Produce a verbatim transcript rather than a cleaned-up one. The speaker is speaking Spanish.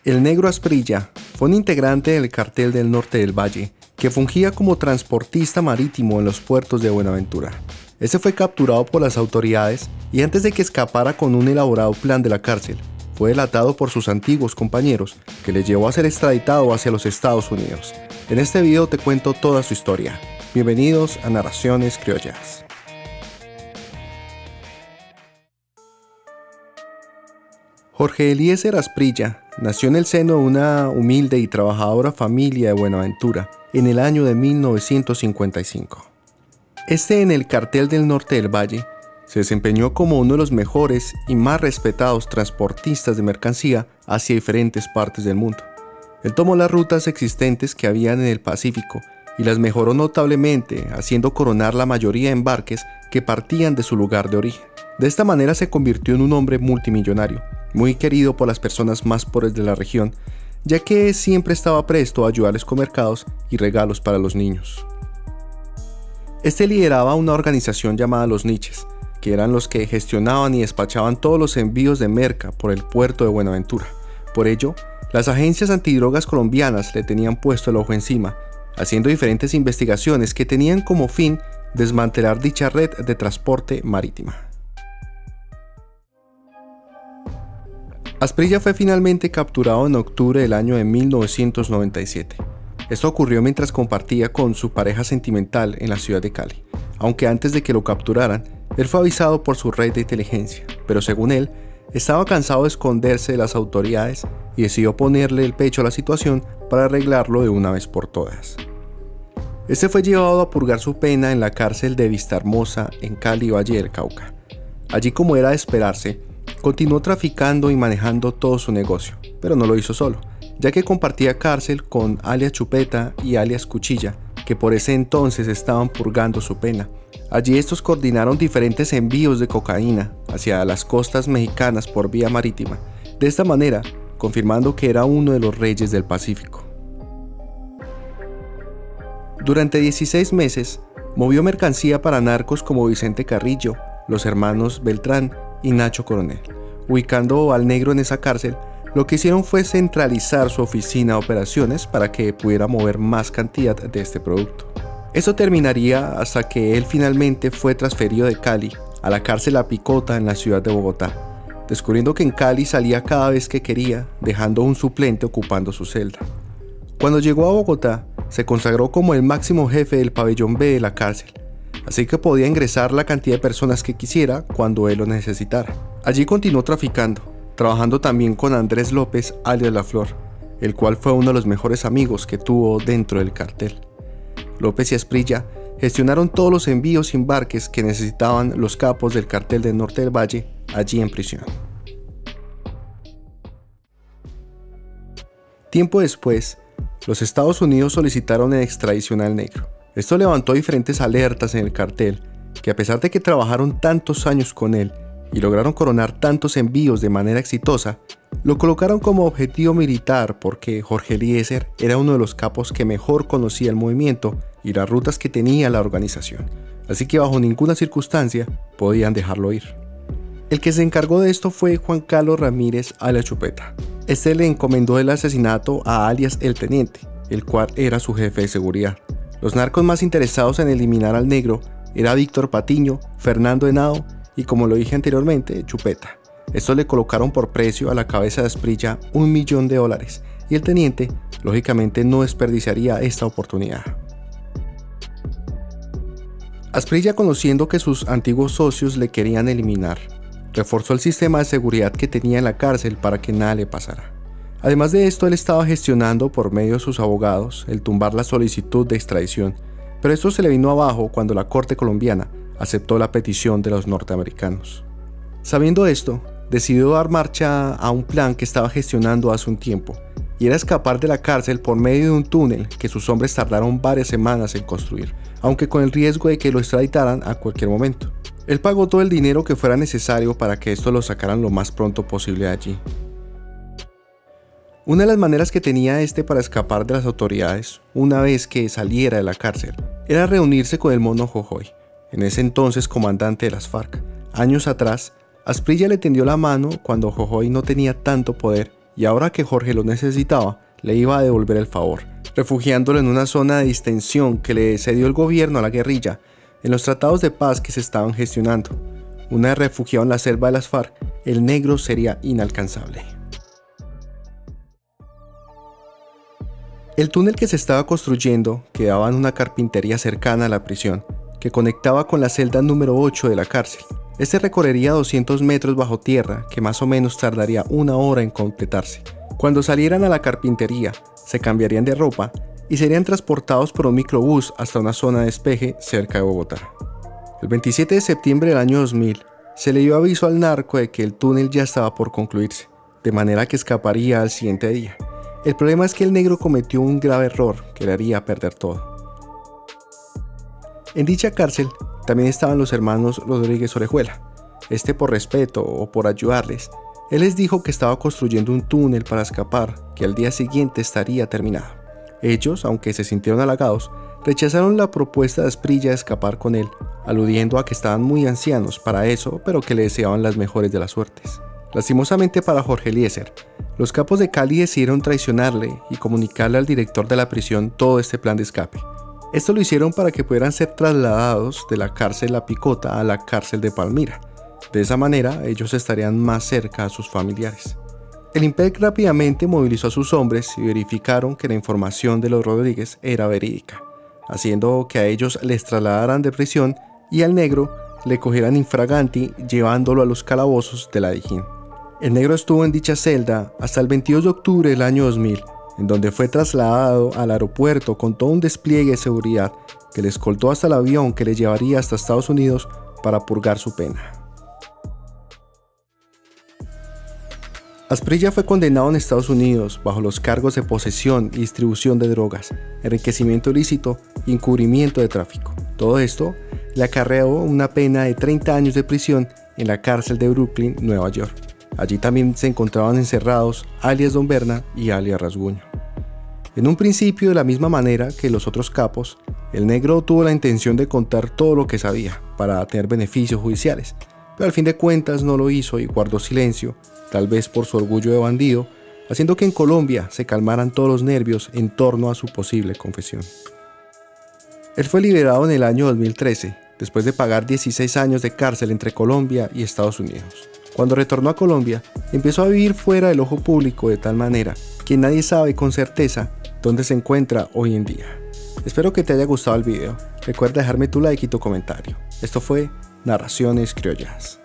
El Negro Asprilla fue un integrante del Cartel del Norte del Valle, que fungía como transportista marítimo en los puertos de Buenaventura. Este fue capturado por las autoridades y antes de que escapara con un elaborado plan de la cárcel, fue delatado por sus antiguos compañeros, que le llevó a ser extraditado hacia los Estados Unidos. En este video te cuento toda su historia. Bienvenidos a Narraciones Criollas. Jorge Eliezer Asprilla nació en el seno de una humilde y trabajadora familia de Buenaventura en el año de mil novecientos cincuenta y cinco. Este, en el Cartel del Norte del Valle, se desempeñó como uno de los mejores y más respetados transportistas de mercancía hacia diferentes partes del mundo. Él tomó las rutas existentes que habían en el Pacífico y las mejoró notablemente, haciendo coronar la mayoría de embarques que partían de su lugar de origen. De esta manera se convirtió en un hombre multimillonario, muy querido por las personas más pobres de la región, ya que siempre estaba presto a ayudarles con mercados y regalos para los niños. Este lideraba una organización llamada Los Niches, que eran los que gestionaban y despachaban todos los envíos de merca por el puerto de Buenaventura. Por ello, las agencias antidrogas colombianas le tenían puesto el ojo encima, haciendo diferentes investigaciones que tenían como fin desmantelar dicha red de transporte marítima. Asprilla fue finalmente capturado en octubre del año de mil novecientos noventa y siete. Esto ocurrió mientras compartía con su pareja sentimental en la ciudad de Cali, aunque antes de que lo capturaran, él fue avisado por su red de inteligencia, pero según él, estaba cansado de esconderse de las autoridades y decidió ponerle el pecho a la situación para arreglarlo de una vez por todas. Este fue llevado a purgar su pena en la cárcel de Vistahermosa en Cali, Valle del Cauca. Allí, como era de esperarse, continuó traficando y manejando todo su negocio, pero no lo hizo solo, ya que compartía cárcel con alias Chupeta y alias Cuchilla, que por ese entonces estaban purgando su pena. Allí estos coordinaron diferentes envíos de cocaína hacia las costas mexicanas por vía marítima, de esta manera confirmando que era uno de los reyes del Pacífico. Durante dieciséis meses, movió mercancía para narcos como Vicente Carrillo, los hermanos Beltrán y Nacho Coronel. Ubicando al Negro en esa cárcel, lo que hicieron fue centralizar su oficina de operaciones para que pudiera mover más cantidad de este producto. Eso terminaría hasta que él finalmente fue transferido de Cali a la cárcel La Picota en la ciudad de Bogotá, descubriendo que en Cali salía cada vez que quería, dejando un suplente ocupando su celda. Cuando llegó a Bogotá, se consagró como el máximo jefe del pabellón B de la cárcel, así que podía ingresar la cantidad de personas que quisiera cuando él lo necesitara. Allí continuó traficando, trabajando también con Andrés López alias La Flor, el cual fue uno de los mejores amigos que tuvo dentro del cartel. López y Asprilla gestionaron todos los envíos y embarques que necesitaban los capos del Cartel del Norte del Valle allí en prisión. Tiempo después, los Estados Unidos solicitaron la extradición al Negro. Esto levantó diferentes alertas en el cartel, que a pesar de que trabajaron tantos años con él y lograron coronar tantos envíos de manera exitosa, lo colocaron como objetivo militar porque Jorge Eliezer era uno de los capos que mejor conocía el movimiento y las rutas que tenía la organización, así que bajo ninguna circunstancia podían dejarlo ir. El que se encargó de esto fue Juan Carlos Ramírez alias Chupeta. Este le encomendó el asesinato a alias El Teniente, el cual era su jefe de seguridad. Los narcos más interesados en eliminar al Negro era Víctor Patiño, Fernando Henao y, como lo dije anteriormente, Chupeta. Estos le colocaron por precio a la cabeza de Asprilla un millón de dólares y el teniente, lógicamente, no desperdiciaría esta oportunidad. Asprilla, conociendo que sus antiguos socios le querían eliminar, reforzó el sistema de seguridad que tenía en la cárcel para que nada le pasara. Además de esto, él estaba gestionando por medio de sus abogados el tumbar la solicitud de extradición, pero esto se le vino abajo cuando la Corte colombiana aceptó la petición de los norteamericanos. Sabiendo esto, decidió dar marcha a un plan que estaba gestionando hace un tiempo, y era escapar de la cárcel por medio de un túnel que sus hombres tardaron varias semanas en construir, aunque con el riesgo de que lo extraditaran a cualquier momento. Él pagó todo el dinero que fuera necesario para que esto lo sacaran lo más pronto posible de allí. Una de las maneras que tenía este para escapar de las autoridades, una vez que saliera de la cárcel, era reunirse con el Mono Jojoy, en ese entonces comandante de las FARC. Años atrás, Asprilla le tendió la mano cuando Jojoy no tenía tanto poder y ahora que Jorge lo necesitaba, le iba a devolver el favor, refugiándolo en una zona de distensión que le cedió el gobierno a la guerrilla en los tratados de paz que se estaban gestionando. Una vez refugiado en la selva de las FARC, el negro sería inalcanzable. El túnel que se estaba construyendo quedaba en una carpintería cercana a la prisión, que conectaba con la celda número ocho de la cárcel. Este recorrería doscientos metros bajo tierra, que más o menos tardaría una hora en completarse. Cuando salieran a la carpintería, se cambiarían de ropa y serían transportados por un microbús hasta una zona de despeje cerca de Bogotá. El veintisiete de septiembre del año dos mil, se le dio aviso al narco de que el túnel ya estaba por concluirse, de manera que escaparía al siguiente día. El problema es que el negro cometió un grave error que le haría perder todo. En dicha cárcel también estaban los hermanos Rodríguez Orejuela. Este, por respeto o por ayudarles, él les dijo que estaba construyendo un túnel para escapar, que al día siguiente estaría terminado. Ellos, aunque se sintieron halagados, rechazaron la propuesta de Asprilla de escapar con él, aludiendo a que estaban muy ancianos para eso, pero que le deseaban las mejores de las suertes. Lastimosamente para Jorge Eliezer, los capos de Cali decidieron traicionarle y comunicarle al director de la prisión todo este plan de escape. Esto lo hicieron para que pudieran ser trasladados de la cárcel La Picota a la cárcel de Palmira. De esa manera, ellos estarían más cerca a sus familiares. El Impec rápidamente movilizó a sus hombres y verificaron que la información de los Rodríguez era verídica, haciendo que a ellos les trasladaran de prisión y al negro le cogieran infraganti llevándolo a los calabozos de la Dijín. El negro estuvo en dicha celda hasta el veintidós de octubre del año dos mil, en donde fue trasladado al aeropuerto con todo un despliegue de seguridad que le escoltó hasta el avión que le llevaría hasta Estados Unidos para purgar su pena. Asprilla fue condenado en Estados Unidos bajo los cargos de posesión y distribución de drogas, enriquecimiento ilícito y encubrimiento de tráfico. Todo esto le acarreó una pena de treinta años de prisión en la cárcel de Brooklyn, Nueva York. Allí también se encontraban encerrados alias Don Berna y alias Rasguño. En un principio, de la misma manera que los otros capos, el negro tuvo la intención de contar todo lo que sabía para tener beneficios judiciales, pero al fin de cuentas no lo hizo y guardó silencio, tal vez por su orgullo de bandido, haciendo que en Colombia se calmaran todos los nervios en torno a su posible confesión. Él fue liberado en el año dos mil trece, después de pagar dieciséis años de cárcel entre Colombia y Estados Unidos. Cuando retornó a Colombia, empezó a vivir fuera del ojo público de tal manera que nadie sabe con certeza dónde se encuentra hoy en día. Espero que te haya gustado el video. Recuerda dejarme tu like y tu comentario. Esto fue Narraciones Criollas.